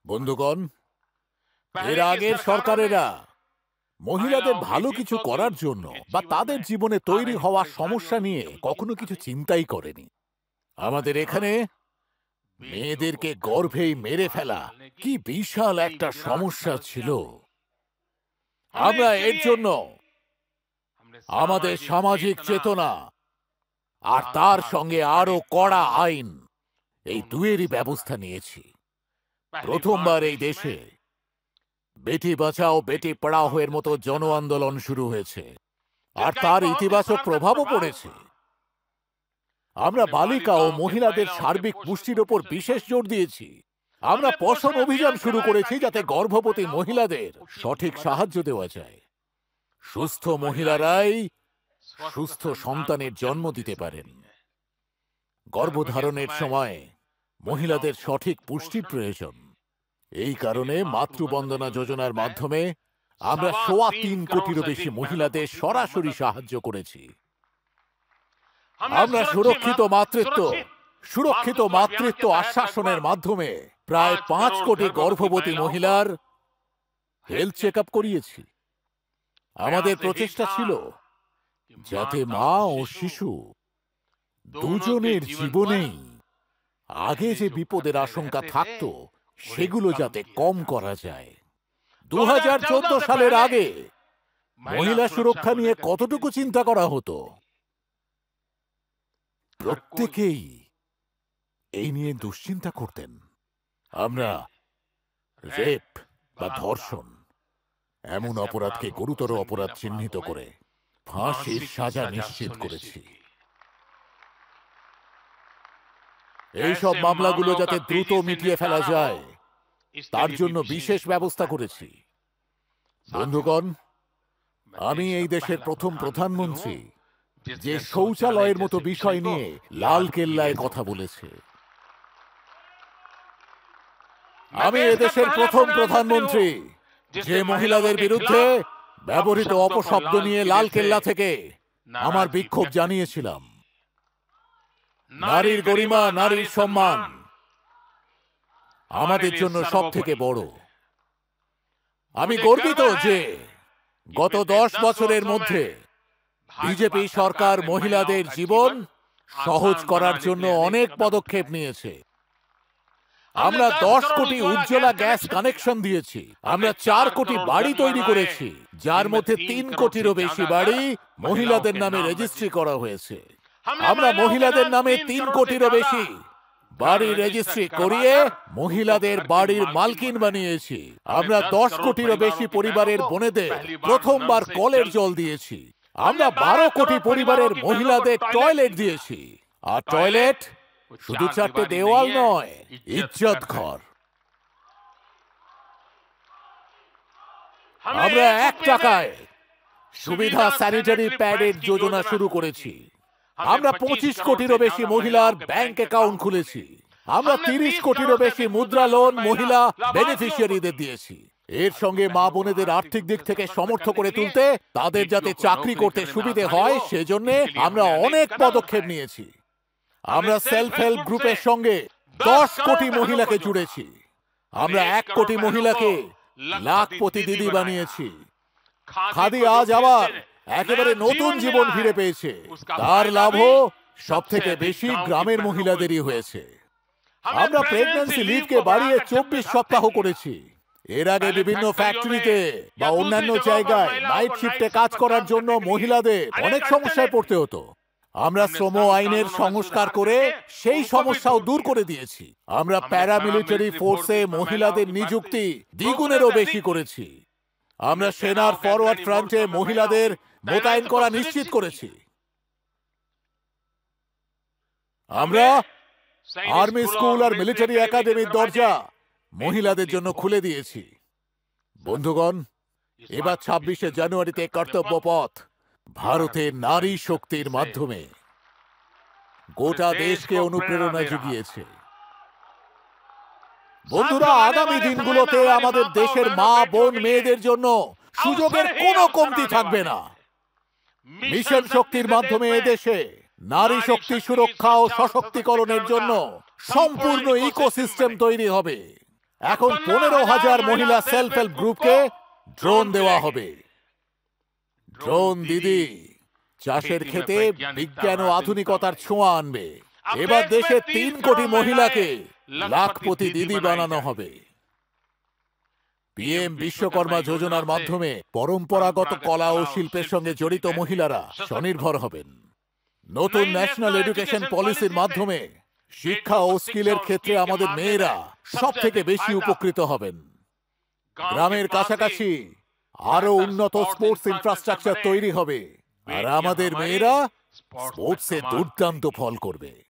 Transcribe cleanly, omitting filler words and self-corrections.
বন্ধুগণ, এর আগের সরকারেরা মহিলাদের ভালো কিছু করার জন্য বা তাদের জীবনে তৈরি হওয়া সমস্যা নিয়ে কখনো কিছু চিন্তাই করেনি। আমাদের এখানে মেয়েদেরকে গর্ভেই মেরে ফেলা কি বিশাল একটা সমস্যা ছিল। আমরা এর জন্য আমাদের সামাজিক চেতনা আর তার সঙ্গে আরো কড়া আইন, এই দুয়েরই ব্যবস্থা নিয়েছি। প্রথমবার এই দেশে বেটি বাঁচাও বেটি পড়াও এর মতো জন আন্দোলন শুরু হয়েছে, আর তার ইতিবাচক প্রভাবও পড়েছে। আমরা বালিকা ও মহিলাদের সার্বিক পুষ্টির ওপর বিশেষ জোর দিয়েছি। আমরা পোষণ অভিযান শুরু করেছি যাতে গর্ভবতী মহিলাদের সঠিক সাহায্য দেওয়া যায়। সুস্থ মহিলারাই সুস্থ সন্তানের জন্ম দিতে পারেন। গর্ভধারণের সময় মহিলাদের সঠিক পুষ্টির প্রয়োজন। এই কারণে মাতৃবন্দনা যোজনার মাধ্যমে আমরা ৩.৫ কোটিরও বেশি মহিলাদের সরাসরি সাহায্য করেছি। আমরা সুরক্ষিত মাতৃত্ব আশ্বাসনের মাধ্যমে প্রায় ৫ কোটি গর্ভবতী মহিলার হেলথ চেক আপ করিয়েছি। আমাদের প্রচেষ্টা ছিল যাতে মা ও শিশু দুজনের জীবনেই আগে যে বিপদের আশঙ্কা থাকত সেগুলো যাতে কম করা যায়। ২০১৪ সালের আগে মহিলা সুরক্ষা নিয়ে কতটুকু চিন্তা করা হতো? প্রত্যেকেই এই নিয়ে দুশ্চিন্তা করতেন। আমরা রেপ বা ধর্ষণ এমন অপরাধকে গুরুতর অপরাধ চিহ্নিত করে ফাঁসির সাজা নিশ্চিত করেছি। এইসব মামলাগুলো যাতে দ্রুত মিটিয়ে ফেলা যায় তার জন্য বিশেষ ব্যবস্থা করেছি। বন্ধুগণ, আমি এই দেশের প্রথম প্রধানমন্ত্রী যে শৌচালয়ের মতো বিষয় নিয়ে লাল কেল্লায় কথা বলেছে। আমি এদেশের প্রথম প্রধানমন্ত্রী যে মহিলাদের বিরুদ্ধে ব্যবহৃত অপশব্দ নিয়ে লাল কেল্লা থেকে আমার বিক্ষোভ জানিয়েছিলাম। নারীর গরিমা, নারীর সম্মান আমাদের জন্য সব থেকে বড়। আমি গর্বিত যে গত ১০ বছরের মধ্যে বিজেপি সরকার মহিলাদের জীবন সহজ করার জন্য অনেক পদক্ষেপ নিয়েছে। আমরা ১০ কোটি উজ্জ্বলা গ্যাস কানেকশন দিয়েছি। আমরা ৪ কোটি বাড়ি তৈরি করেছি, যার মধ্যে ৩ কোটিরও বেশি বাড়ি মহিলাদের নামে রেজিস্ট্রি করা হয়েছে। আমরা মহিলাদের নামে ৩ কোটিরও বেশি বাড়ি রেজিস্ট্রি করিয়ে মহিলাদের বাড়ির মালকিন বানিয়েছি। আমরা ১০ কোটিরও বেশি পরিবারের বোনেদের প্রথমবার কলের জল দিয়েছি। আমরা ১২ কোটি পরিবারের মহিলাদের টয়লেট দিয়েছি। আর টয়লেট শুধু ৪টে দেওয়াল নয়, ইজ্জত ঘর। আমরা ১ টাকায় সুবিধা স্যানিটারি প্যাডের যোজনা শুরু করেছি। আমরা ২৫ কোটিরও বেশি মহিলার ব্যাংক অ্যাকাউন্ট খুলেছি। আমরা ৩০ কোটিরও বেশি মুদ্রা লোন মহিলা বেনিফিশিয়ারিদের দিয়েছি। এর সঙ্গে মা বোনেদের আর্থিক দিক থেকে সমর্থ করে তুলতে, তাদের যাতে চাকরি করতে সুবিধে হয় সেজন্য আমরা অনেক পদক্ষেপ নিয়েছি। আমরা সেলফ হেল্প গ্রুপের সঙ্গে ১০ কোটি মহিলাকে জুড়েছি। আমরা ১ কোটি মহিলাকে লাখপতি দিদি বানিয়েছি। খাদি আজ আবার একেবারে নতুন জীবন ফিরে পেয়েছে। তার লাভও সব থেকে বেশি গ্রামের মহিলাদেরই হয়েছে। আমরা প্রেগন্যান্সি লিভকে বাড়িয়ে ২৪ সপ্তাহ করেছি। এর আগে বিভিন্ন ফ্যাক্টরিতে বা অন্যান্য জায়গায় নাইট শিফটে কাজ করার জন্য মহিলাদের অনেক সমস্যায় পড়তে হতো। আমরা শ্রম আইনের সংস্কার করে সেই সমস্যাও দূর করে দিয়েছি। আমরা প্যারামিলিটারি ফোর্সে মহিলাদের নিযুক্তি দ্বিগুণেরও বেশি করেছি। আমরা সেনার ফরওয়ার্ড ফ্রন্টে মহিলাদের মোতায়েন করা নিশ্চিত করেছি। আমরা আর্মি স্কুল আর মিলিটারি একাডেমির দরজা মহিলাদের জন্য খুলে দিয়েছি। বন্ধুগণ, এবার ২৬শে জানুয়ারিতে কর্তব্য পথ ভারতের নারী শক্তির মাধ্যমে গোটা দেশকে অনুপ্রেরণা জুগিয়েছে। বন্ধুরা, আগামী দিনগুলোতে আমাদের দেশের মা বোন মেয়েদের জন্য সুযোগের কোনো কমতি থাকবে না। মিশন শক্তির মাধ্যমে এদেশে নারী শক্তি সুরক্ষা ও সশক্তিকরণের জন্য সম্পূর্ণ ইকোসিস্টেম তৈরি হবে। এখন 15,000 মহিলা সেলফ হেল্প গ্রুপকে ড্রোন দেওয়া হবে। ড্রোন দিদি চাষের ক্ষেতে বিজ্ঞান ও আধুনিকতার ছোঁয়া আনবে। এবার দেশে 3 কোটি মহিলাকে লাখপতি দিদি বানানো হবে। পিএম বিশ্বকর্মা যোজনার মাধ্যমে পরম্পরাগত কলা ও শিল্পের সঙ্গে জড়িত মহিলারা স্বনির্ভর হবেন। নতুন ন্যাশনাল এডুকেশন পলিসির মাধ্যমে শিক্ষা ও স্কিলের ক্ষেত্রে আমাদের মেয়েরা সব থেকে বেশি উপকৃত হবেন। গ্রামের কাছাকাছি আরো উন্নত স্পোর্টস ইনফ্রাস্ট্রাকচার তৈরি হবে, আর আমাদের মেয়েরা স্পোর্টসে দুর্দান্ত ফল করবে।